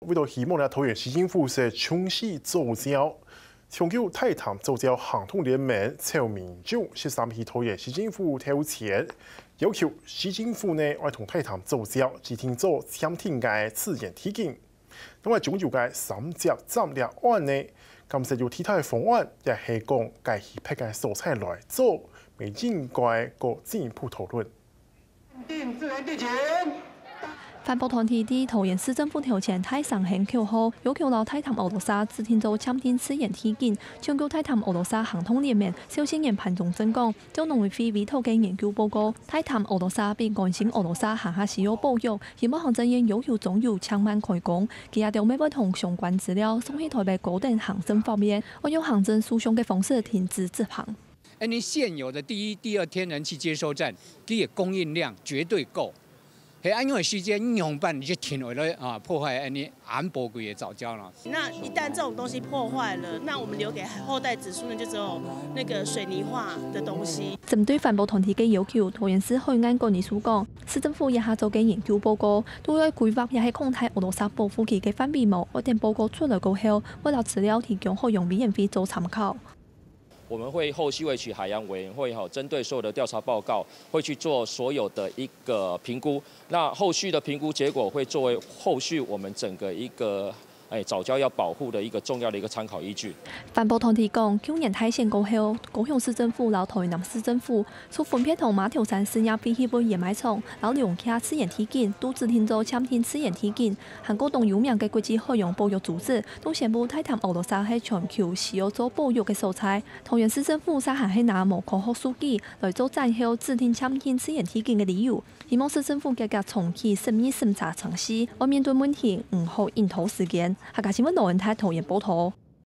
为了希望咧桃园市政府是重视造礁，长久泰潭造礁行动联盟朝民众13批桃园市政府投钱，要求市政府呢要同泰潭造礁制定做暂停嘅自然体检。另外，總有嘅3隻戰略案呢，咁實有其他嘅方案，亦係講該批嘅素材來做，未應該個進一步討論。 定自然地錢。 環保團體喺桃園市政府頭前大聲喊口號，要求到泰潭歐羅沙制定做暫停自然體檢，搶救泰潭歐羅沙行動聯盟小青年潘宗正講，就農委會委託嘅研究報告，泰潭歐羅沙比乾淨歐羅沙下需要保育，希望行政院要求總有搶慢開工，佢也將每位同相關資料送去台北高等行政法院，我用行政訴訟嘅方式停止執行。 你現有的第一、第二天然氣接收站，佢嘅供應量絕對夠。因為時間用半，你就停為了破壞你安寶貴的藻礁了。 那一旦這種東西破壞了，那我們留給後代子孫呢，就只有那個水泥化的東西。 針對環保團體嘅要求，桃園市海岸管理處講，市政府也下做嘅研究報告，對外規劃也係控制歐羅沙保護區嘅範圍內，我等報告出來過後，為了資料提供海洋委員會做參考。 我們會後續會取海洋委員會針對所有的調查報告，會去做所有的一個評估。那後續的評估結果會作為後續我們整個一個藻礁要保護的一個重要的一個參考依據。 環保團體講，去年大選過後，高雄市政府、和台南市政府除分別同馬頭山市業非協會燕麥廠、和龍墉自然體檢都制定做暫停自然體檢，韓國當有名嘅國際海洋保育組織都宣布泰潭歐羅沙係全球需要做保育嘅素材。桃園市政府沙下係拿無科學數據來做戰後制定暫停自然體檢嘅理由，希望市政府改革重啟審議審查程序，我面對問題唔好引頭時間。客家新聞羅文泰桃園報道。